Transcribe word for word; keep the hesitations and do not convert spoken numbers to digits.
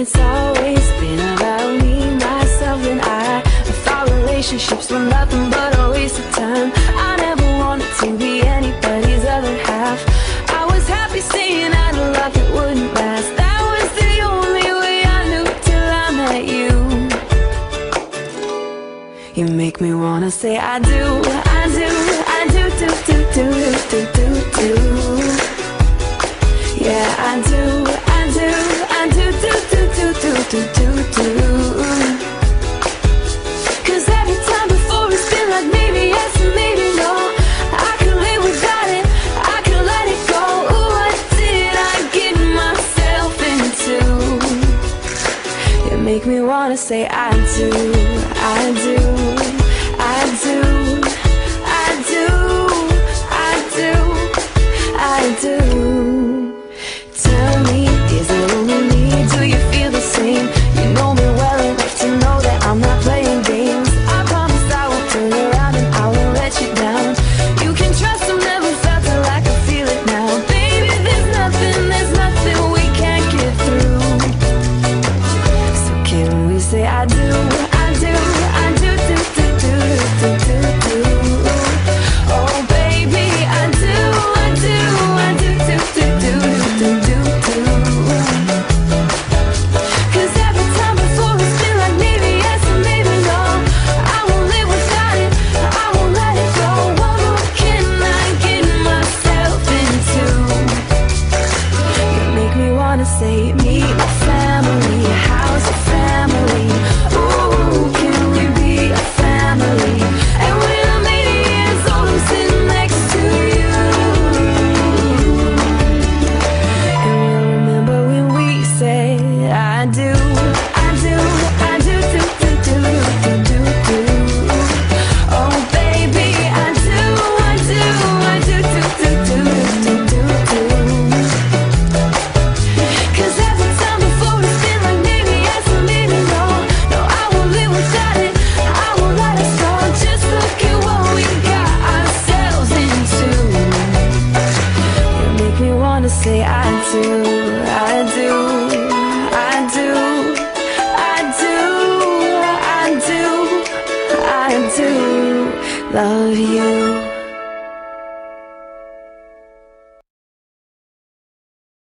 it's always been about me, myself and I. I thought relationships were nothing but a waste of time. I never wanted to be anybody's other half. I was happy saying I had a love that wouldn't last. That was the only way I knew till I met you. You make me wanna say I do, I do, I do, do, do, do, do, do, do. Yeah, I do, I do, I do, do, do, do, do, do, do, do. Cause every time before it's been like maybe yes and maybe no. I could live without it, I could let it go. Ooh, what did I get myself into? You make me wanna say I do, I do, I do, I do, I do, I do. Tell me, is it only me? Do you feel the same? You know me well enough to know that I'm not playing games. I promise I won't turn around and I won't let you down. You can trust I've never felt it like I feel it now. Baby, there's nothing, there's nothing we can't get through. So can we say I do, I do, I do, do, do, do, do, do, do. Oh baby, I do, I do, I do, do, do, do, do, do, do. Cause every time before it's been like maybe yes and maybe no. I won't live without it, I won't let it go. What more can I get myself into? You make me wanna say meet my family, how's your family? Ooh, can we be a family? And when I'm eighty years old, I'm sitting next to you. And we'll remember when we said I do, I do, I do, do, do, do, do, do, do. Oh baby, I do, I do, I do, do, do, do, do, do, do. Cause every time before it's been like maybe yes and maybe no. No, I won't live without it, I won't let us go. Just look at what we got ourselves into. You make me wanna say I do, I do, I do, I do, I do, I do love you.